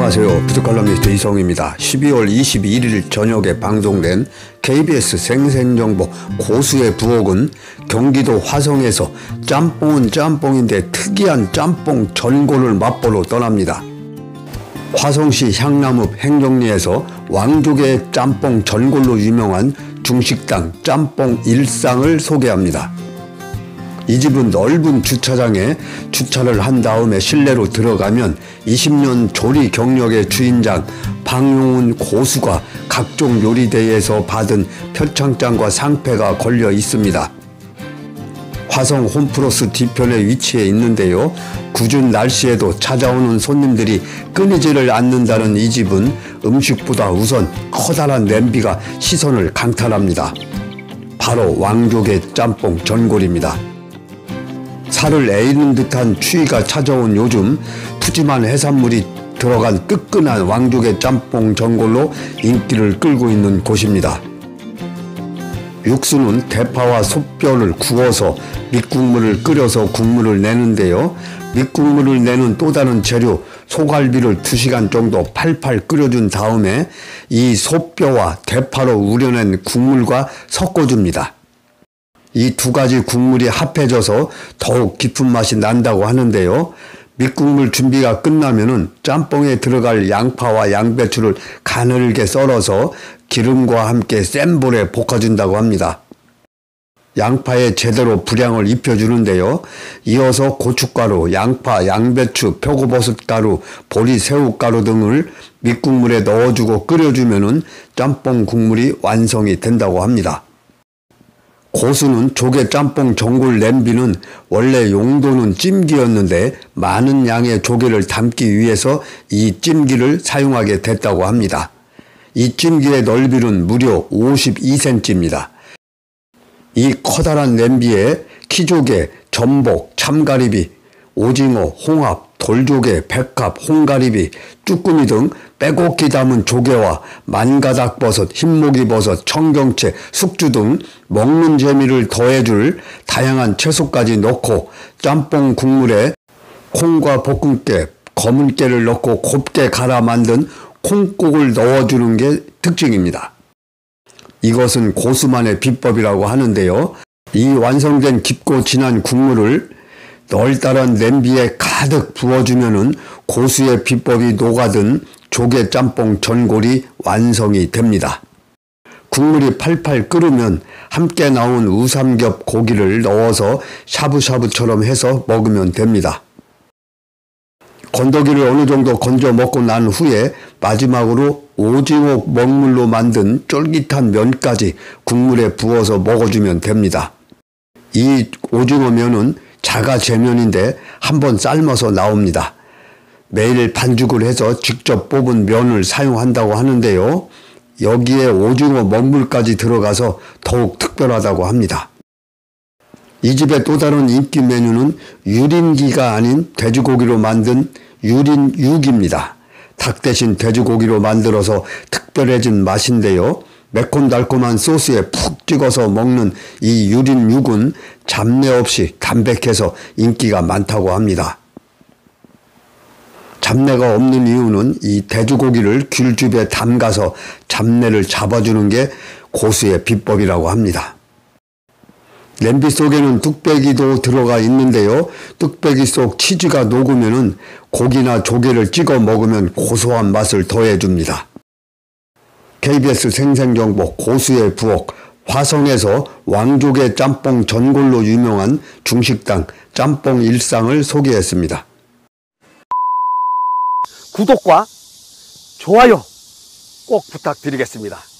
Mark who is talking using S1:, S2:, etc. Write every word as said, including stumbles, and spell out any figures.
S1: 안녕하세요. 푸드칼럼니스트 이성입니다. 십이월 이십일일 저녁에 방송된 케이비에스 생생정보 고수의 부엌은 경기도 화성에서 짬뽕은 짬뽕인데 특이한 짬뽕 전골을 맛보러 떠납니다. 화성시 향남읍 행정리에서 왕족의 짬뽕 전골로 유명한 중식당 짬뽕 일상을 소개합니다. 이 집은 넓은 주차장에 주차를 한 다음에 실내로 들어가면 이십 년 조리 경력의 주인장 방용훈 고수가 각종 요리대회에서 받은 표창장과 상패가 걸려 있습니다. 화성 홈플러스 뒤편에 위치해 있는데요. 궂은 날씨에도 찾아오는 손님들이 끊이지를 않는다는 이 집은 음식보다 우선 커다란 냄비가 시선을 강탈합니다. 바로 왕족의 짬뽕 전골입니다. 살을 에이는 듯한 추위가 찾아온 요즘 푸짐한 해산물이 들어간 뜨끈한 왕족의 짬뽕 전골로 인기를 끌고 있는 곳입니다. 육수는 대파와 솥뼈를 구워서 밑국물을 끓여서 국물을 내는데요. 밑국물을 내는 또 다른 재료 소갈비를 두 시간 정도 팔팔 끓여준 다음에 이 솥뼈와 대파로 우려낸 국물과 섞어줍니다. 이 두 가지 국물이 합해져서 더욱 깊은 맛이 난다고 하는데요. 밑국물 준비가 끝나면은 짬뽕에 들어갈 양파와 양배추를 가늘게 썰어서 기름과 함께 센 불에 볶아준다고 합니다. 양파에 제대로 불향을 입혀주는데요. 이어서 고춧가루, 양파, 양배추, 표고버섯가루, 보리새우가루 등을 밑국물에 넣어주고 끓여주면은 짬뽕 국물이 완성이 된다고 합니다. 고수는 조개 짬뽕 전골 냄비는 원래 용도는 찜기였는데 많은 양의 조개를 담기 위해서 이 찜기를 사용하게 됐다고 합니다. 이 찜기의 넓이는 무려 오십이 센티미터입니다. 이 커다란 냄비에 키조개, 전복, 참가리비, 오징어, 홍합, 돌조개, 백합, 홍가리비, 쭈꾸미 등 빼곡히 담은 조개와 만가닥버섯, 흰목이버섯, 청경채, 숙주 등 먹는 재미를 더해줄 다양한 채소까지 넣고 짬뽕 국물에 콩과 볶음깨, 검은깨를 넣고 곱게 갈아 만든 콩국을 넣어주는 게 특징입니다. 이것은 고수만의 비법이라고 하는데요. 이 완성된 깊고 진한 국물을 널따란 냄비에 가득 부어주면은 고수의 비법이 녹아든 조개 짬뽕 전골이 완성이 됩니다. 국물이 팔팔 끓으면 함께 나온 우삼겹 고기를 넣어서 샤브샤브처럼 해서 먹으면 됩니다. 건더기를 어느 정도 건져 먹고 난 후에 마지막으로 오징어 먹물로 만든 쫄깃한 면까지 국물에 부어서 먹어주면 됩니다. 이 오징어 면은 자가 제면인데 한번 삶아서 나옵니다. 매일 반죽을 해서 직접 뽑은 면을 사용한다고 하는데요. 여기에 오징어 먹물까지 들어가서 더욱 특별하다고 합니다. 이 집의 또 다른 인기 메뉴는 유린기가 아닌 돼지고기로 만든 유린육입니다. 닭 대신 돼지고기로 만들어서 특별해진 맛인데요. 매콤달콤한 소스에 푹 찍어서 먹는 이 유린육은 잡내 없이 담백해서 인기가 많다고 합니다. 잡내가 없는 이유는 이 돼지고기를 귤즙에 담가서 잡내를 잡아주는 게 고수의 비법이라고 합니다. 냄비 속에는 뚝배기도 들어가 있는데요. 뚝배기 속 치즈가 녹으면은 고기나 조개를 찍어 먹으면 고소한 맛을 더해줍니다. 케이비에스 생생정보 고수의 부엌 화성에서 왕족의 짬뽕 전골로 유명한 중식당 짬뽕 일상을 소개했습니다.
S2: 구독과 좋아요 꼭 부탁드리겠습니다.